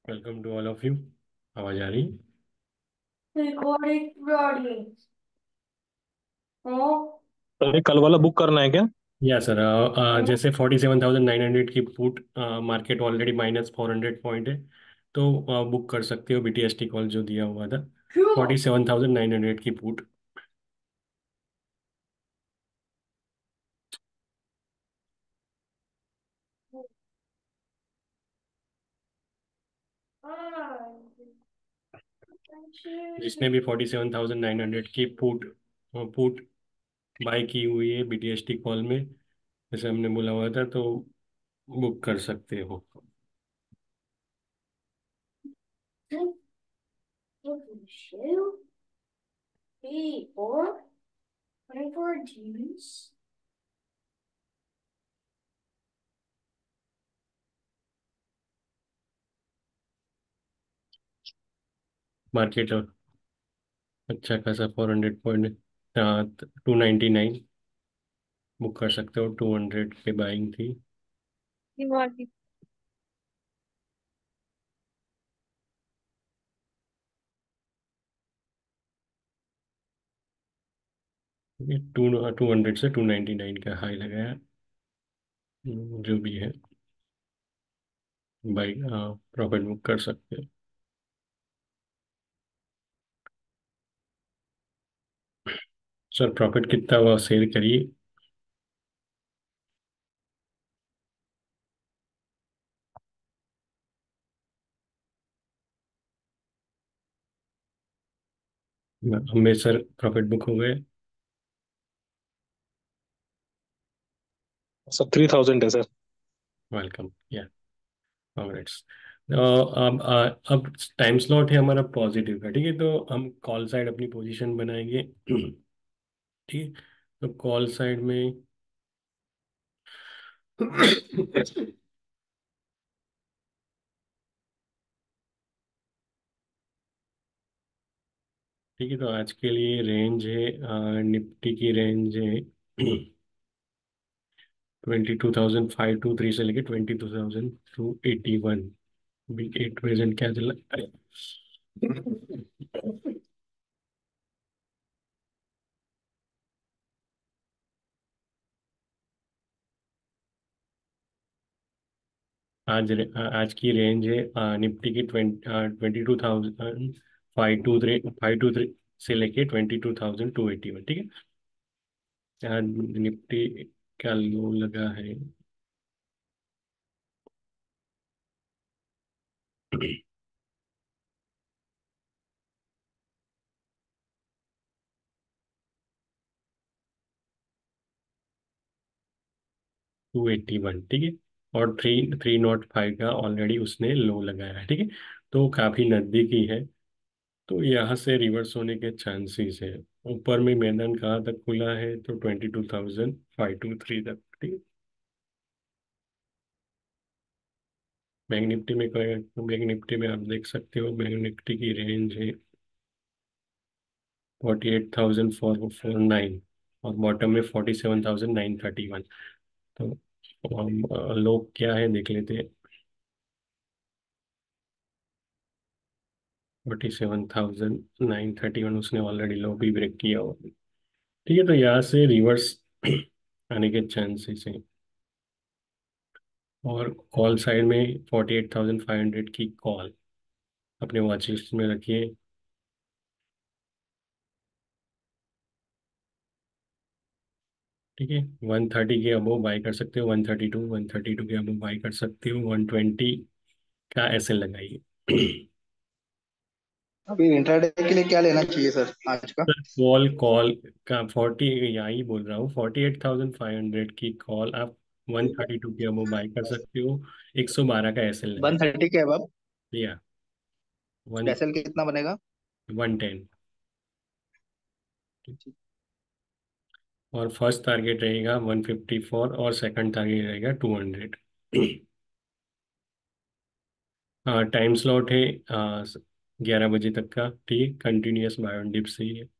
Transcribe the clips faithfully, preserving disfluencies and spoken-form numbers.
Welcome to all of you. आवाज आ रही? Recording recording. Oh, अरे कल वाला बुक करना है क्या? या सर, जैसे forty seven thousand nine hundred की put market already minus four hundred point है। तो बुक कर सकते हो बीटीएसटी कॉल जो दिया हुआ था। Forty cool. Seven thousand nine hundred की पुट। जिसने भी forty seven thousand nine hundred की पुट पुट बाय की हुई है बीटीएसटी कॉल में, जैसे हमने बोला हुआ था, तो बुक कर सकते हो। Shoe, B, four, twenty-four G's. Market अच्छा खासा four hundred point, two ninety nine. Book कर सकते हो, टू हंड्रेड पे बाइंग थी। Niwagi. टू टू हंड्रेड से टू नाइन्टी नाइन का हाई लगाया। हम्म, जो भी है, बाई प्रॉफिट बुक कर सकते हो। सर प्रॉफिट कितना हुआ शेयर करिए। हमें सर प्रॉफिट बुक हो गए। सब थ्री थाउजेंड है सर। वेलकम या कांग्रेट्स। अब अ, अब टाइम स्लॉट है हमारा पॉजिटिव का, ठीक है, तो हम कॉल साइड अपनी पोजीशन बनाएंगे। ठीक है, तो कॉल साइड में ठीक है, तो आज के लिए रेंज है, अ, निफ्टी की रेंज है twenty two thousand five two three से लेके twenty two thousand two eighty one. At present क्या चल रहा है? आज रे- आज की रेंज है, अ, निफ्टी की twenty twenty two thousand five two three five two three से लेके twenty two thousand two eighty one, ठीक है। आज निफ्टी का लो लगा है टू एट्टी वन, ठीक है। और थ्री थ्री नॉट फाइव का ऑलरेडी उसने लो लगाया है, ठीक है। तो काफी नजदीकी है, तो यहाँ से रिवर्स होने के चांसेस है। ऊपर में मैदान कहाँ तक खुला है? तो twenty two thousand five two three तक, ठीक है। बैंक निफ्टी में बैंक निफ्टी में आप देख सकते हो, बैंक निफ्टी की रेंज है forty eight thousand four four nine, और बॉटम में forty seven thousand nine thirty one. तो हम अ, लोग क्या है देख लेते हैं। Forty seven thousand nine thirty one उसने ऑलरेडी लो भी ब्रेक किया हुआ, ठीक है। तो यहाँ से रिवर्स आने के चांसेस हैं। और कॉल साइड में forty eight thousand five hundred की कॉल अपने वॉच लिस्ट में रखिए, ठीक है। वन थर्टी के अबव बाई कर सकते हो, one thirty two one thirty two के अबव बाई कर सकते हो, वन ट्वेंटी का ऐसे लगाइए। अभी इंट्राडे के लिए क्या लेना चाहिए सर आज का? कॉल कॉल का फोर्टी, यहाँ ही बोल रहा हूँ, forty eight thousand five hundred की कॉल आप वन थर्टी टू के अबव बाई कर सकते हो। एक सौ बारह का ऐसे लगाइए। वन थर्टी के अब या वन स्पेशल कितना बनेगा? One ten. और फर्स्ट टारगेट रहेगा वन फिफ्टी फोर, और सेकंड टारगेट रहेगा टू हंड्रेड। हाँ, टाइम स्लॉट है ग्यारह बजे तक का, ठीक, कंटिन्यूस बाय ऑन डिप से ही है।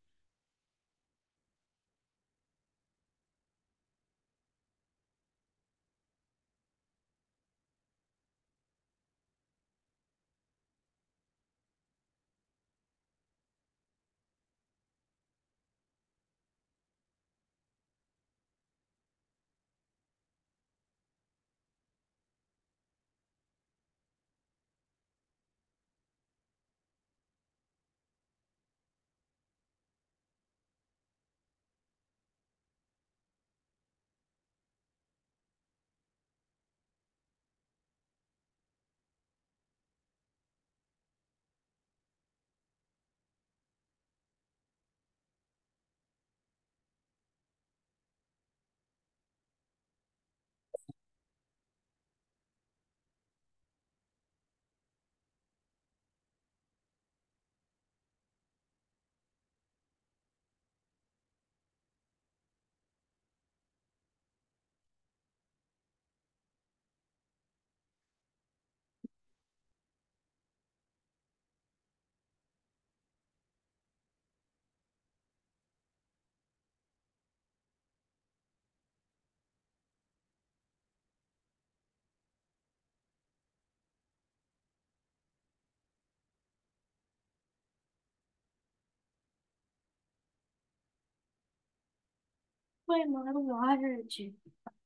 会忙完日剧。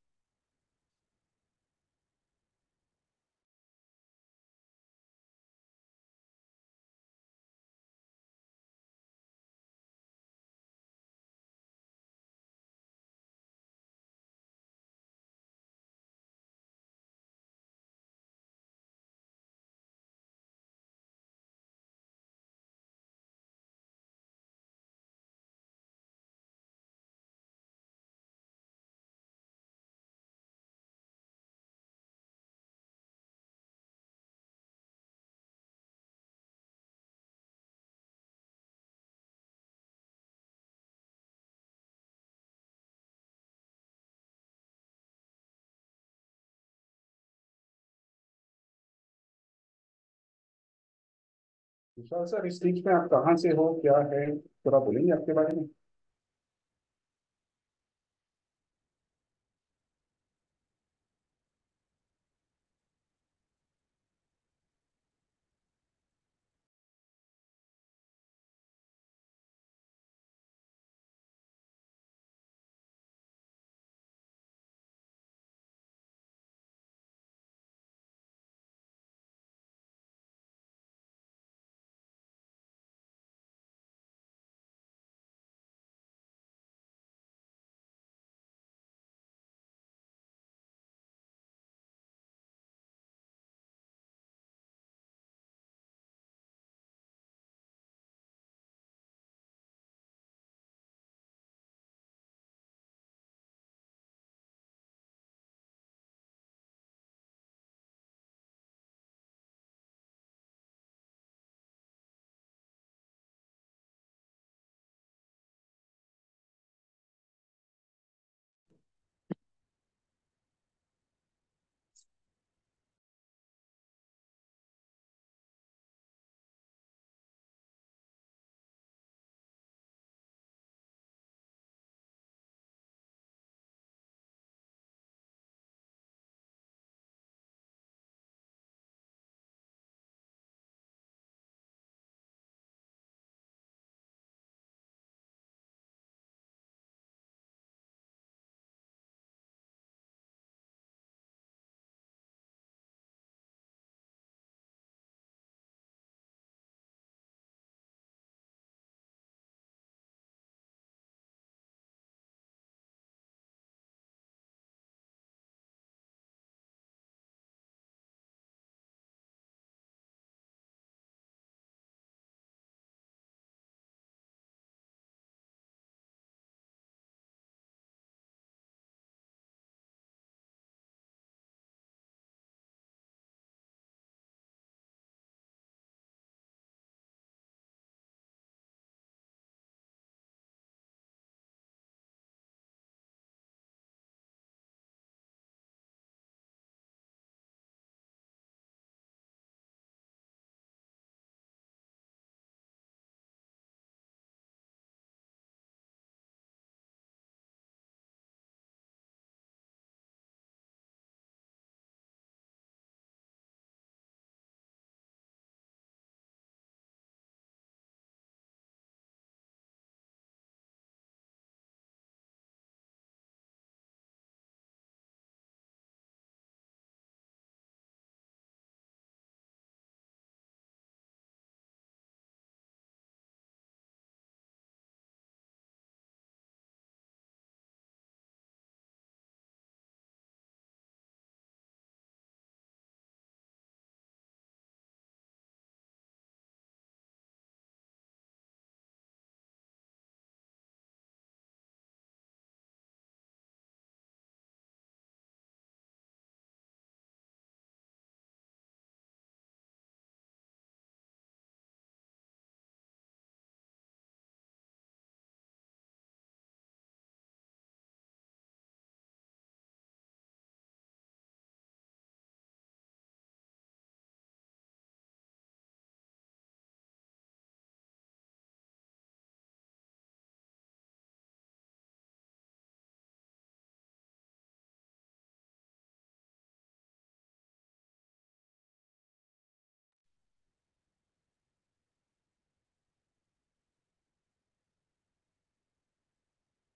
विशाल सर, इस बीच में आप कहाँ से हो, क्या है, थोड़ा बोलेंगे आपके बारे में?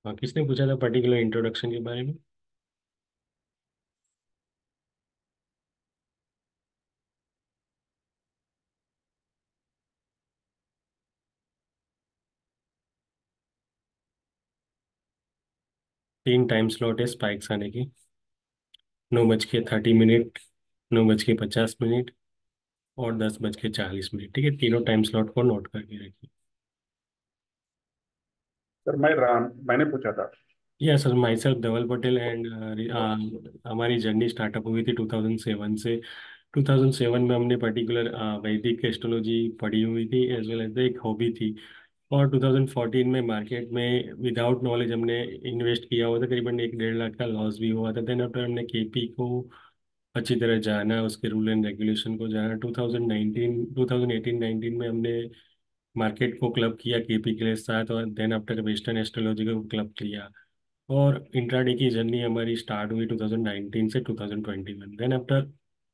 हाँ, किसने पूछा था पर्टिकुलर इंट्रोडक्शन के बारे में? तीन टाइम स्लॉट है स्पाइक्स आने की। नौ बज के थर्टी मिनट, नौ बज के पचास मिनट, और दस बज के चालीस मिनट। ठीक है, तीनों टाइम स्लॉट को नोट करके रखिए। सर मैं राम मैंने पूछा था। Yes sir, myself Dhaval Patel and हमारी जर्नी स्टार्टअप हुई थी टू थाउज़ेंड सेवन से। टू थाउज़ेंड सेवन में हमने पर्टिकुलर वैदिक एस्ट्रोलॉजी पढ़ी हुई थी, एज वेल एज एक हॉबी थी। और टू थाउज़ेंड फोर्टीन में मार्केट में विदाउट नॉलेज हमने इन्वेस्ट किया हुआ था, करीबन एक डेढ़ लाख का लॉस भी हुआ था। देन आफ्टर हमने केपी को अच्छी तरह जाना, उसके रूल एंड रेगुलेशन को जाना। Two thousand nineteen two thousand eighteen nineteen में हमने मार्केट को क्लब किया केपी के साथ, और देन आफ्टर वेस्टर्न एस्ट्रोलॉजी को क्लब किया। और इंट्राडे की जर्नी हमारी स्टार्ट हुई टू थाउज़ेंड नाइनटीन से two thousand twenty one. Then after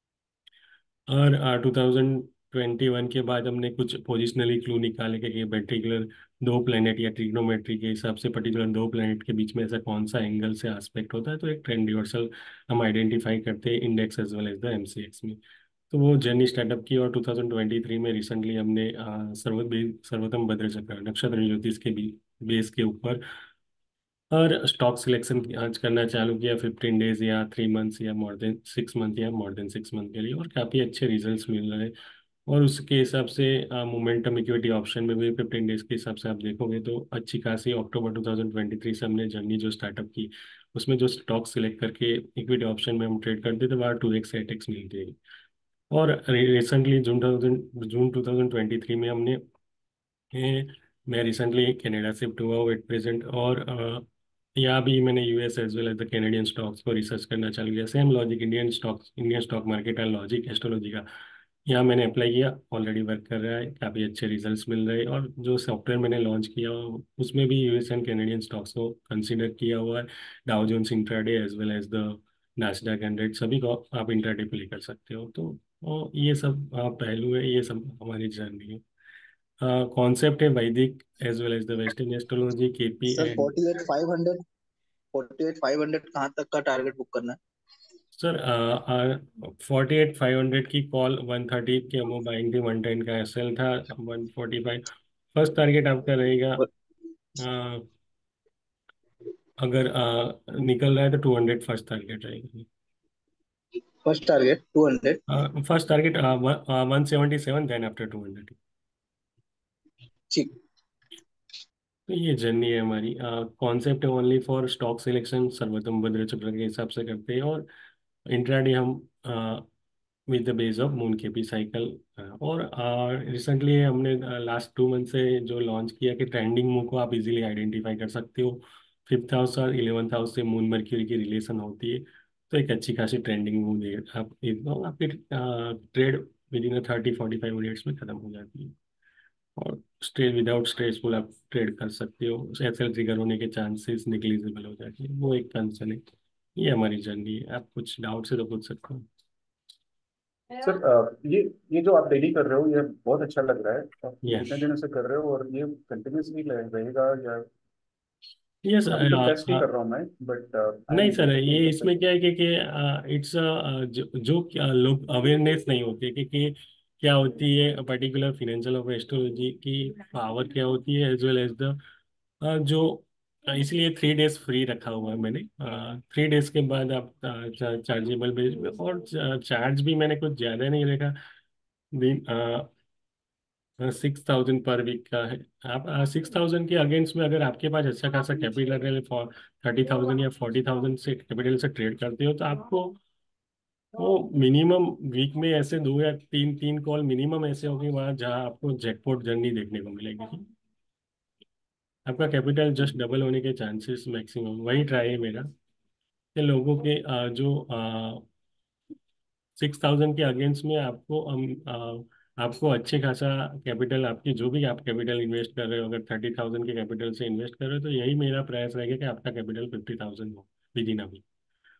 और टू थाउज़ेंड ट्वेंटी वन के बाद हमने कुछ पोजिशनली क्लू निकाले कि पर्टिकुलर दो प्लेनेट या ट्रिग्नोमेट्री के हिसाब से पर्टिकुलर दो प्लेनेट के बीच में ऐसा कौन सा एंगल से एस्पेक्ट होता है, तो एक ट्रेंड रिवर्सल हम आइडेंटिफाई करते हैं index as well as the MCX में। तो वो जर्नी स्टार्टअप की, और टू थाउज़ेंड ट्वेंटी थ्री में रिसेंटली हमने अ, सर्व सर्वोत्तम भद्र चक्र नक्षत्र ज्योतिष के बेस के ऊपर और स्टॉक सिलेक्शन आज करना चालू किया, फिफ्टीन डेज या थ्री मंथ्स, या मोर देन सिक्स मंथ या मोर देन सिक्स मंथ के लिए, और काफ़ी अच्छे रिजल्ट्स मिल रहे हैं। और उसके हिसाब से मोमेंटम इक्विटी ऑप्शन में भी फिफ्टीन डेज के हिसाब से आप देखोगे तो अच्छी खासी October two thousand twenty three से हमने जर्नी जो स्टार्टअप की, उसमें जो स्टॉक सिलेक्ट करके इक्विटी ऑप्शन में हम ट्रेड करते थे, वहाँ टू एक्स एट एक्स मिलती है। और recently June thousand June two thousand twenty three में हमने ए, मैं रिसेंटली कनाडा शिफ्ट हुआ हूँ एट प्रेजेंट, और अ, यहाँ भी मैंने US as well as the Canadian stocks को रिसर्च करना चालू किया। Same logic Indian stocks, Indian stock market and logic astrology का यहाँ मैंने अप्लाई किया, ऑलरेडी वर्क कर रहा है, काफ़ी अच्छे रिजल्ट्स मिल रहे हैं। और जो सॉफ्टवेयर मैंने लॉन्च किया उसमें भी यूएस एंड कैनेडियन स्टॉक्स को कंसीडर किया हुआ है। Dow Jones intraday as well as the Nasdaq hundred, सभी को आप इंट्राडे पे लेकर सकते हो। तो और ये सब अ, पहलू है, ये सब हमारी जर्नी है। कॉन्सेप्ट है Vedic as well as the western astrology, KP sir and. Forty eight five hundred forty eight five hundred कहाँ तक का टारगेट बुक करना है? Sir forty eight five hundred की कॉल, वन थर्टी के वो बाइंग थी, वन टेन का एसएल था, one forty five. First target आपका रहेगा। और अ, अगर अ, निकल रहा है तो टू हंड्रेड फर्स्ट टारगेट रहेगा। First target two hundred. First target one seventy seven, then after two hundred. ठीक। तो ये जर्नी है हमारी। कॉन्सेप्ट है ओनली फॉर स्टॉक सिलेक्शन, सर्वोत्तम भद्र चक्र के हिसाब से करते हैं। और इंट्राडे हम with the base of moon K P cycle. और रिसेंटली हमने लास्ट टू मंथ से जो लॉन्च किया कि ट्रेंडिंग मूव को आप इजीली आइडेंटिफाई कर सकते हो। फिफ्थ हाउस और इलेवंथ हाउस से मून मर्क्यूरी की रिलेशन होती है, तो एक अच्छी खासी ट्रेंडिंग मूव दे आप एकदम आपकी trade within thirty forty five minutes में खत्म हो जाती है। और स्ट्रेस विदाउट स्ट्रेसफुल आप ट्रेड कर सकते हो, एक्सेल ट्रिगर होने के चांसेस निगलिजिबल हो जाती है, वो एक कंसर्न है। ये हमारी जर्नी है, आप कुछ डाउट से तो पूछ सकते हो। सर अ, ये ये जो आप डेली कर रहे हो ये बहुत अच्छा लग रहा है। आप ये यस। कितने दिनों से कर रहे हो और ये कंटिन्यूसली रहेगा या? यस। अभी तो टेस्ट ही कर रहा हूँ मैं, बट आई नहीं एम सर, डेफिनेटली ये इंटरेस्टेड। इसमें क्या है कि इट्स जो, जो क्या लोग अवेयरनेस नहीं होती है कि, कि क्या होती है पर्टिकुलर फाइनेंशियल ऑफ एस्ट्रोलॉजी की पावर क्या होती है, एज वेल एज द जो अ, इसलिए थ्री डेज फ्री रखा हुआ है मैंने। थ्री डेज के बाद आप चार्जेबल बेस में, और चार्ज भी मैंने कुछ ज़्यादा नहीं रखा। दिन सिक्स थाउजेंड पर वीक का है। आप सिक्स थाउजेंड के अगेंस्ट में अगर आपके पास अच्छा खासा कैपिटल है, फॉर थर्टी थाउजेंड या फोर्टी थाउजेंड से कैपिटल से ट्रेड करते हो, तो आपको वो मिनिमम वीक में ऐसे दो या तीन तीन कॉल मिनिमम ऐसे होंगे वहाँ जहाँ आपको जैकपॉट जर्नी देखने को मिलेगी। आपका कैपिटल जस्ट डबल होने के चांसेस मैक्सिमम, वही ट्राई है मेरा कि लोगों के अ, जो सिक्स थाउजेंड के अगेंस्ट में आपको हम अ, आपको अच्छे खासा कैपिटल, आपकी जो भी आप कैपिटल इन्वेस्ट कर रहे हो, अगर थर्टी थाउजेंड के कैपिटल से इन्वेस्ट कर रहे हो, तो यही मेरा प्रयास रहेगा कि आपका कैपिटल फिफ्टी थाउजेंड हो विद इन अ वीक।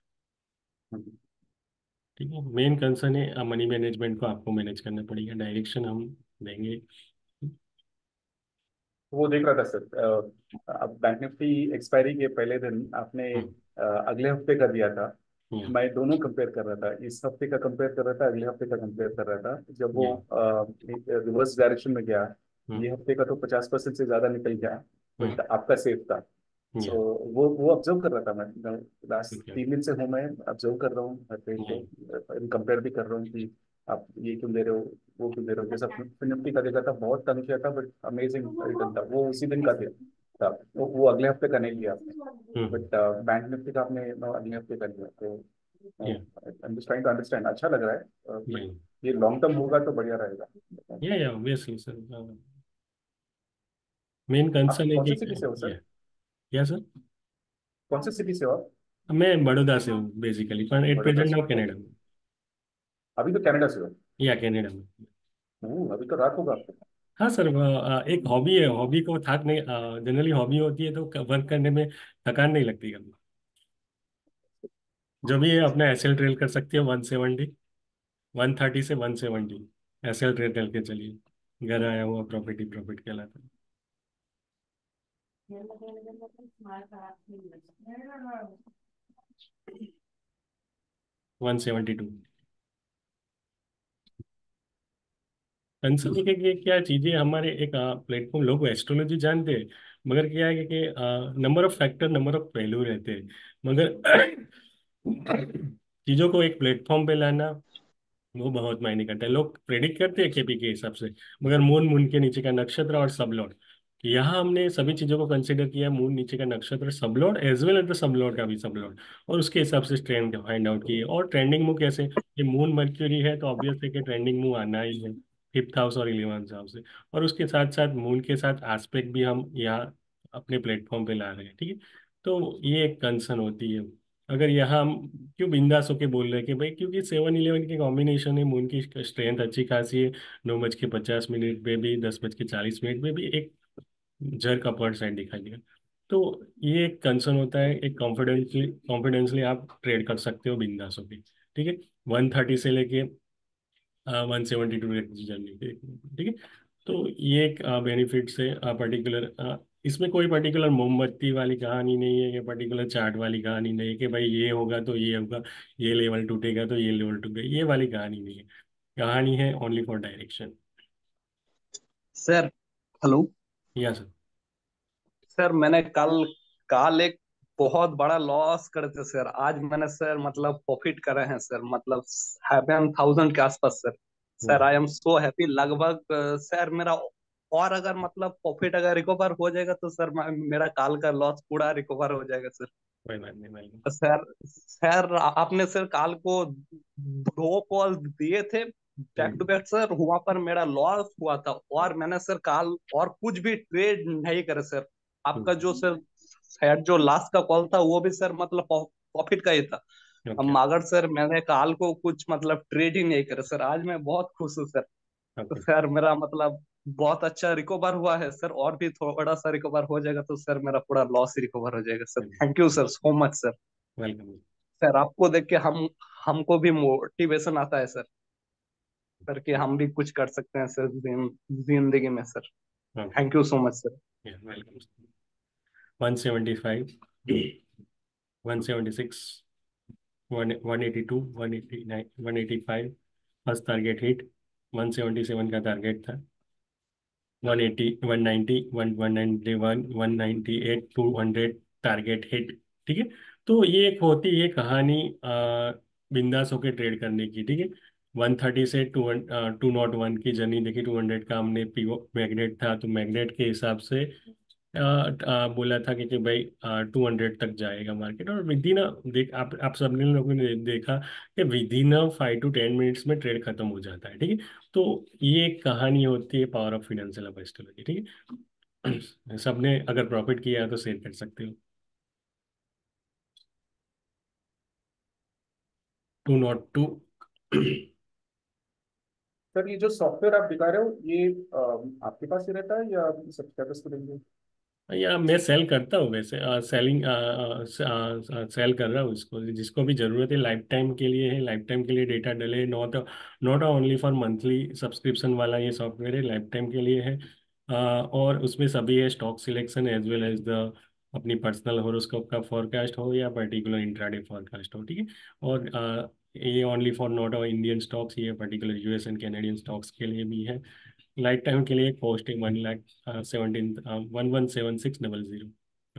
ठीक है, मेन कंसर्न है मनी मैनेजमेंट को आपको मैनेज करना पड़ेगा, डायरेक्शन हम देंगे। वो देख रहा था सर। अ, अब बैंक निफ्टी एक्सपायरी के पहले दिन आपने हम्म। अ, अगले हफ्ते का दिया था। या मैं दोनों कंपेयर कर रहा था, इस हफ्ते का कंपेयर कर रहा था, अगले हफ्ते का कंपेयर कर रहा था। जब वो या रिवर्स डायरेक्शन में गया, हम्म। ये हफ्ते का तो पचास परसेंट से ज्यादा निकल गया, हम्म। बट आपका सेफ था। सो या वो वो ऑब्जर्व कर रहा था मैं। Last okay. तीन दिन से हूँ, मैं ऑब्जर्व कर रहा हूँ हर पेज या को, कंपेयर भी कर रहा हूँ कि आप ये क्यों दे रहे हो, वो क्यों दे रहे हो। जैसा निफ्टी का देखा था, बहुत तंग किया था, बट अमेजिंग रिटर्न था, वो उसी दिन का था था। वो, वो अगले हफ्ते का नहीं लिया आपने, हम्म। बट बैंक निफ्टी का आपने no, अगले हफ्ते का लिया। तो yeah I am just trying to understand, अच्छा लग रहा है, या बट ये लॉन्ग टर्म होगा तो बढ़िया रहेगा। Yeah yeah obviously sir, main आप कंसर्न है कौन कि सी सिटी से हो या सर? या सर, कौन सी सिटी से हो आप? मैं बड़ौदा से हूँ बेसिकली, पर एट बड़ौदा प्रेजेंट से, नाउ कनाडा ओके। में। अभी तो कनाडा से हो? या कनाडा में। ओह, अभी तो रात होगा आपको। हाँ सर, वो, आ, एक हॉबी है, हॉबी को थक नहीं, जनरली हॉबी होती है तो वर्क करने में थकान नहीं लगती कभी। जो भी है अपना एस एल ट्रेल कर सकती है, वन सेवेंटी, वन थर्टी से one seventy, S L trail करके चलिए। घर आया हुआ प्रॉपर्टी प्रॉफिट कहलाता है। One seventy two. कंसर्न के कि क्या चीजें हमारे एक प्लेटफॉर्म, लोग एस्ट्रोलॉजी जानते हैं, मगर क्या है कि number of factor, number of पहलू रहते हैं, मगर चीजों को एक प्लेटफॉर्म पे लाना वो बहुत मायने करता है। लोग प्रेडिक्ट करते हैं केपी के हिसाब से, मगर मून, मून के नीचे का नक्षत्र और सबलॉर्ड, यहाँ हमने सभी चीजों को कंसिडर किया, मून नीचे का नक्षत्र, sublord as well as the sublord का भी सबलॉर्ड, और उसके हिसाब से ट्रेंड फाइंड आउट किए। और ट्रेंडिंग मूव कैसे, ये मून मर्क्यूरी है तो ऑब्वियस है कि ट्रेंडिंग मूव आना ही है, फिफ्थ हाउस और इलेवंथ हाउस से। और उसके साथ साथ मून के साथ एस्पेक्ट भी हम यहाँ अपने प्लेटफॉर्म पे ला रहे हैं, ठीक है। तो ये एक कंसर्न होती है। अगर यहाँ हम क्यों बिंदास होके बोल रहे हैं कि भाई, क्योंकि सेवन इलेवन की कॉम्बिनेशन है, मून की स्ट्रेंथ अच्छी खासी है, नौ बज के पचास मिनट में भी, दस बज के चालीस मिनट में भी एक जर का अपर्ड साइड दिखाई देगा। तो ये एक कंसर्न होता है, एक कॉन्फिडेंसली कॉन्फिडेंसली आप ट्रेड कर सकते हो बिंदास होके, ठीक है। वन थर्टी से लेके वन सेवेंटी टू जर्नी पे, ठीक है। तो ये एक बेनिफिट से पर्टिकुलर, इसमें कोई पर्टिकुलर मोमबत्ती वाली कहानी नहीं है, ये पर्टिकुलर चार्ट वाली कहानी नहीं है कि भाई ये होगा तो ये होगा, ये लेवल टूटेगा तो ये लेवल टूटेगा, ये वाली कहानी नहीं है। कहानी है only for direction. Sir hello. Yes sir. Sir मैंने कल कल एक बहुत बड़ा लॉस करे थे सर, आज मैंने सर मतलब प्रॉफिट करे हैं सर, मतलब सेवन थाउजेंड के आसपास sir. Sir I am so happy, लगभग अ, सर मेरा, और अगर मतलब प्रॉफिट अगर रिकवर हो जाएगा तो सर मैं- मेरा काल का लॉस पूरा रिकवर हो जाएगा सर। कोई बात नहीं भाई। सर सर आपने सर काल को दो कॉल दिए थे back to hmm. Back sir, वहां पर मेरा लॉस हुआ था, और मैंने सर काल और कुछ भी ट्रेड नहीं करे सर। आपका जो हम्म। सर शायद जो लास्ट का कॉल था वो भी सर मतलब प्रॉफिट का ही था। ओके। हम मगर सर मैंने काल को कुछ मतलब ट्रेड ही नहीं करे सर, आज मैं बहुत खुश हूँ सर। तो ओके। सर मेरा मतलब बहुत अच्छा रिकवर हुआ है सर, और भी थोड़ा सा रिकवर हो जाएगा तो सर मेरा पूरा लॉस ही रिकवर हो जाएगा sir. Thank you sir so much sir. Welcome. Sir आपको देख के हम हमको भी मोटिवेशन आता है सर, सर कि हम भी कुछ कर सकते हैं सर जिन- जिंदगी में सर। Okay. Thank you so much sir. Welcome. One seventy five, one seventy six, one one eighty two, one eighty nine, one eighty five, first target hit. One seventy seven का टारगेट था। One eighty, one ninety, one one ninety one, one ninety eight, two hundred, target hit, ठीक है। तो ये एक होती है कहानी आ, बिंदास होकर ट्रेड करने की, ठीक है। वन थर्टी से टू टू नॉट वन की जर्नी देखी, टू हंड्रेड का हमने पीओ मैग्नेट था, तो मैग्नेट के हिसाब से आ, आ, बोला था कि, कि भाई टू हंड्रेड तक जाएगा मार्केट, और विद इन देख आप आप सबने लोगों ने देखा कि within five to ten minutes में ट्रेड खत्म हो जाता है, ठीक है। तो ये एक कहानी होती है पावर ऑफ फिनेंशियल एस्ट्रोलॉजी, ठीक है। सबने अगर प्रॉफिट किया है तो शेयर कर सकते हो। To not to. सर ये जो सॉफ्टवेयर आप दिखा रहे हो, ये अ, आपके पास ही रहता है या सब्सक्राइबर्स को देंगे? या मैं सेल करता हूँ वैसे, सेलिंग सेल कर रहा हूँ इसको, जिसको भी जरूरत है, लाइफ टाइम के लिए है, लाइफ टाइम के लिए डेटा डले, not not only for monthly subscription वाला ये सॉफ्टवेयर है, लाइफ टाइम के लिए है। अ, और उसमें सभी है stock selection as well as the अपनी पर्सनल हॉरोस्कोप का फॉरकास्ट हो या पर्टिकुलर इंट्राडे फॉरकास्ट हो, ठीक है। और अ, ये ओनली फॉर नॉट और इंडियन स्टॉक्स, ये particular US and Canadian stocks के लिए भी है। लाइफ टाइम के लिए कॉस्ट है one lakh, seventeen one one seven six double zero.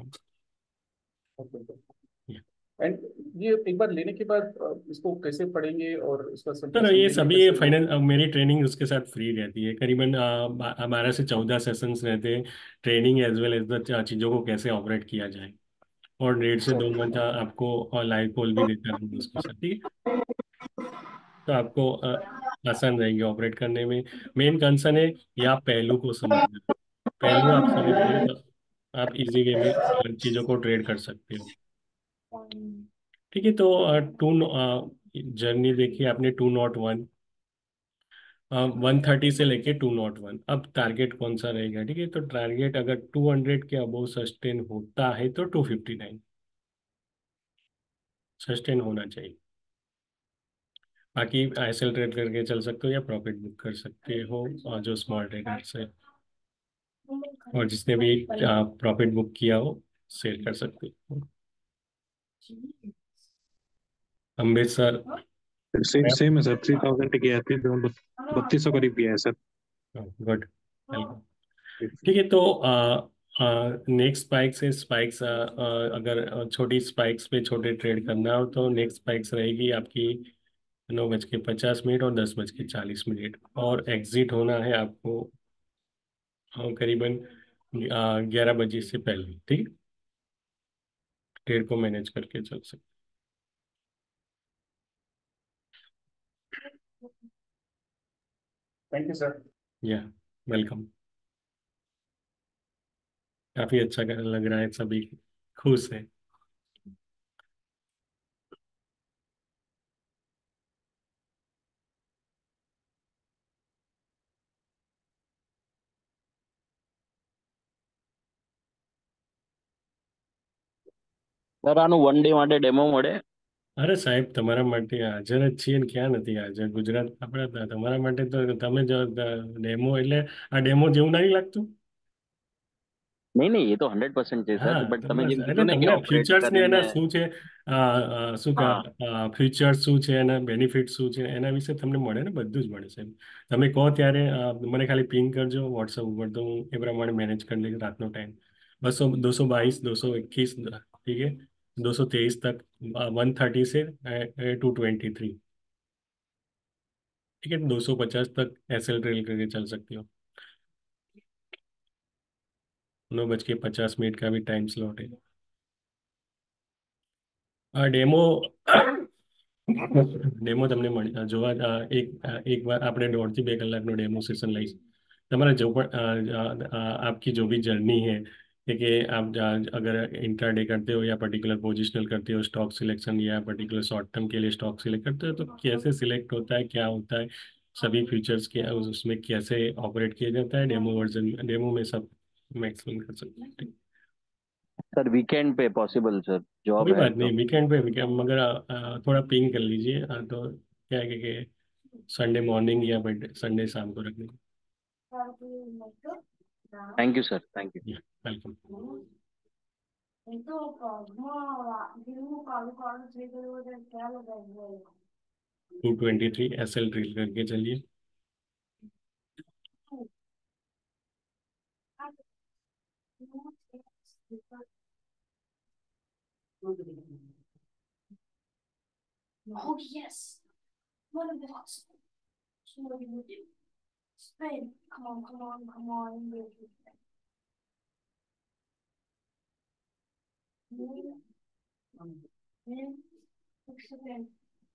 And ये एक बार लेने के बाद अ, इसको कैसे पढ़ेंगे और इसका सर सिंपल ये समझेंगे सभी कैसे वो। फाइनेंस, मेरी ट्रेनिंग उसके साथ फ्री रहती है, करीबन बारह से चौदह सेशंस रहते हैं training as well as the चीज़ों को कैसे ऑपरेट किया जाए। और डेढ़ से दो मंथ आपको लाइव कॉल भी देता रहूँगा उसके साथ, ठीक है। तो आपको अ, आसान रहेगी ऑपरेट करने में। मेन कंसर्न है ये आप पहलू को समझना, पहलू आप समझ गए तो आप इजी वे में चीज़ों को ट्रेड कर सकते हो, ठीक है। तो टू जर्नी देखिए आपने, two not one, one thirty से लेके टू नॉट वन, अब टारगेट कौन सा रहेगा, ठीक है। तो टारगेट अगर टू हंड्रेड के अबोव सस्टेन होता है तो टू फिफ्टी नाइन, सस्टेन होना चाहिए। बाकी आईएसएल ट्रेड करके चल सकते हो या प्रॉफिट बुक कर सकते हो, और जो स्मॉल ट्रेडर्स है और जिसने भी प्रॉफिट बुक किया हो शेयर कर सकते हो। अमृतसर। सेम सेम है सर, थ्री थाउजेंड की आती है, बत्तीस सौ करीब गया है सर। Good, welcome. ठीक है, तो नेक्स्ट स्पाइक से स्पाइक्स, अगर अ, छोटी स्पाइक्स पे छोटे ट्रेड करना हो तो नेक्स्ट स्पाइक्स रहेगी आपकी नौ बज के पचास मिनट और दस बज के चालीस मिनट, और एग्जिट होना है आपको अ, करीबन ग्यारह बजे से पहले, ठीक है। ट्रेड को मैनेज करके चल सकते। Thank you sir. Yeah, welcome. काफी अच्छा कर- लग रहा है, सभी खुश है। સર આનું વન ડે માટે ડેમો મળે? અરે સાહેબ, તમારા માટે હાજર જ છીએ ને, ક્યાં નથી હાજર ગુજરાત આપણા, તમારા માટે તો તમે જો ડેમો એટલે આ ડેમો જેવું નહીં લાગતું? નહીં નહીં, એ તો હંડ્રેડ પર્સન્ટ છે સર, હા બટ તો તમે બસ, જેમ એટલે કીધું ને કે તમને ઓપરેટ ફ્યુચર્સ ને એના કરીને. શું છે, અ, અ, શું કે હા. ફ્યુચર્સ શું છે, એના બેનિફિટ શું છે, એના વિશે તમને મળે ને, બધું જ મળે છે. તમે કહો ત્યારે અ, મને ખાલી પિંગ કરજો વોટ્સઅપ ઉપર, તો હું એ પ્રમાણે મેનેજ કરી લઈશ રાતનો ટાઈમ। बसो दो सौ बाईस, दो सौ इक्कीस, ठीक है, दो सौ तेईस तक, वन थर्टी से टू ट्वेंटी थ्री, ठीक है, दो सौ पचास तक एस एल ट्रेल करके चल सकती हो। नौ बज के पचास मिनट का भी टाइम स्लॉट है। આ ડેમો ડેમો તમને મળી જોવા, અ, એક અ, एक बार આપણે દોઢથી બે કલાકનો ડેમો सेशन લઈશ। તમારા जो પણ अ, अ, अ, आपकी जो भी जर्नी है, कि कि आप अ, अगर इंट्राडे करते हो या पर्टिकुलर पोजिशनल करते हो स्टॉक सिलेक्शन, या पर्टिकुलर शॉर्ट टर्म के लिए स्टॉक सिलेक्ट करते हो, तो कैसे सिलेक्ट होता है, क्या होता है, सभी फीचर्स के उस- उसमें कैसे ऑपरेट किया जाता है, डेमो वर्जन, डेमो में सब मैक्सिमम कर सकते हैं, ठीक। सर वीकेंड पे पॉसिबल सर, कोई जॉब है बात तो. नहीं, वीकेंड पे वीकेंड मगर अ, थोड़ा पिंग कर लीजिए, अ, तो क्या है कि संडे मॉर्निंग या संडे शाम को रख देंगे। Thank you sir, thank you. Welcome. Two twenty three S L drill करके चलिए। Oh yes, one of the hots. So what do you do? Spin. Come on, come on, come on. Then push it in.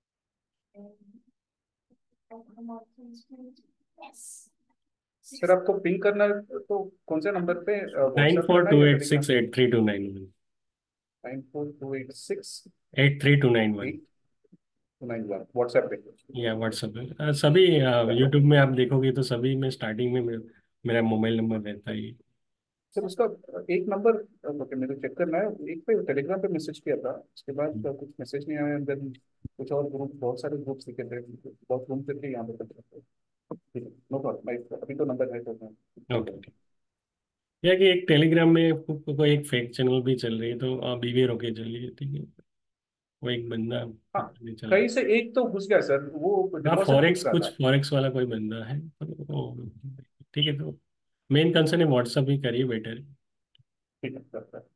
And come on, please, please. Yes. Sir आपको ping करना है तो कौन से number पे, nine WhatsApp four करना है to या at Telegram? Six eight three two nine one nine four two eight six eight three two nine one eight two nine one WhatsApp पे। या व्हाट्सएप पे, अ, सभी यूट्यूब में आप देखोगे तो सभी में स्टार्टिंग में मेरा, मेरा मोबाइल नंबर रहता है। सर उसका एक नंबर, ओके मेरे को चेक करना है। एक पे टेलीग्राम पे मैसेज किया था, उसके बाद कुछ मैसेज नहीं आया, देन कुछ और ग्रुप, बहुत सारे ग्रुप्स दिखे थे, बहुत घूम फिर के यहाँ पे करते थे। ठीक है, नो प्रॉब्लम, मैं अभी तो नंबर है तो मैं ओके। या कि एक टेलीग्राम में को, को, कोई एक फेक चैनल भी चल रही है, तो आप बीवेयर होके चलिए, ठीक है। वो एक बंदा हाँ, पता नहीं चल कहीं रहा। से एक तो घुस गया सर, वो हाँ, डिपॉजिट फॉरेक्स, पूछ रहा कुछ था। फॉरेक्स वाला कोई बंदा है तो वो- ठीक है। तो मेन कंसर्न है, व्हाट्सअप ही करिए, बेटर है। ठीक है सर सर।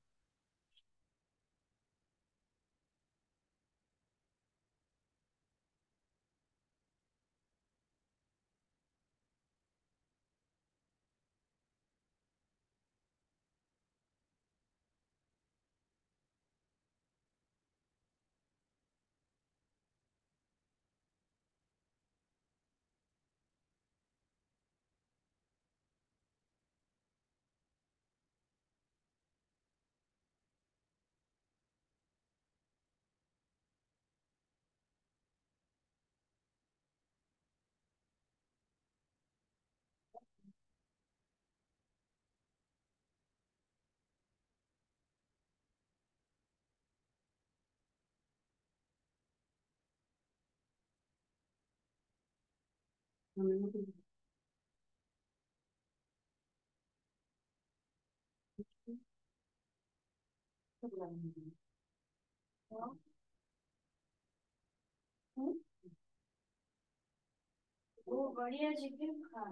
वो बढ़िया चिकन खा।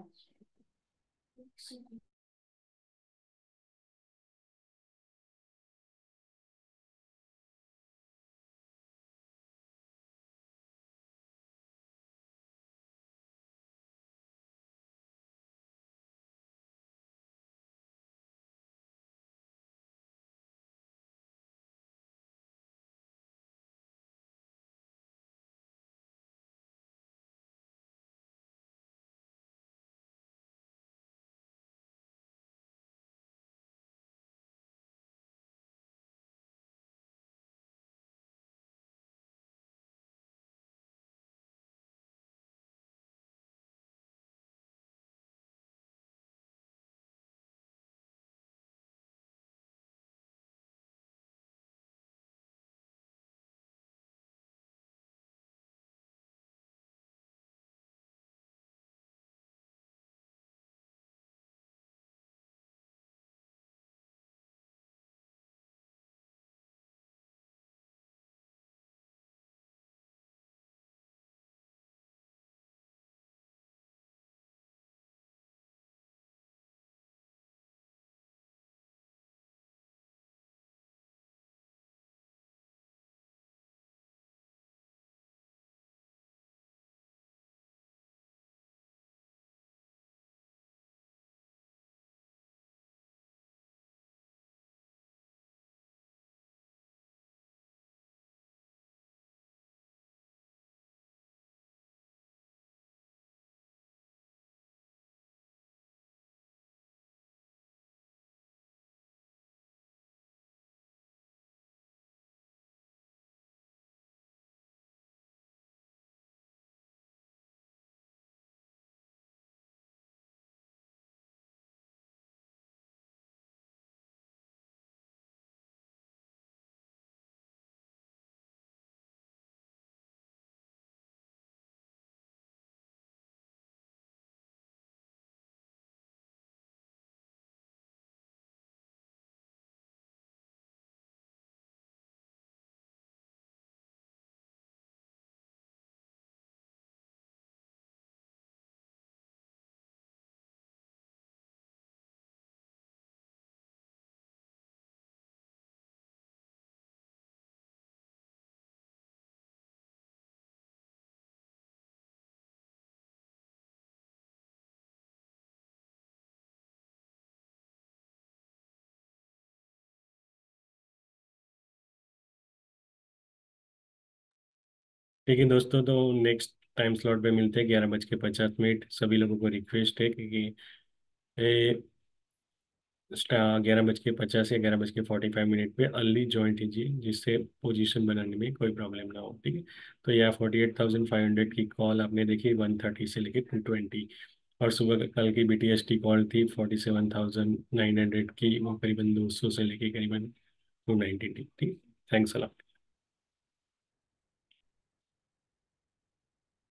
ठीक है दोस्तों, तो नेक्स्ट टाइम स्लॉट पे मिलते हैं ग्यारह बज के पचास मिनट। सभी लोगों को रिक्वेस्ट है कि ग्यारह बज के पचास या ग्यारह बज के फोर्टी फाइव मिनट पे अर्ली ज्वाइन कीजिए, जिससे पोजीशन बनाने में कोई प्रॉब्लम ना हो, ठीक है। तो यह forty eight thousand five hundred की कॉल आपने देखी, वन थर्टी से लेके टू ट्वेंटी। और सुबह कल की B T S T call थी forty seven thousand nine hundred की, वो करीबन दो सौ से लेके करीबन टू नाइन्टी थी, ठीक। Thanks a lot.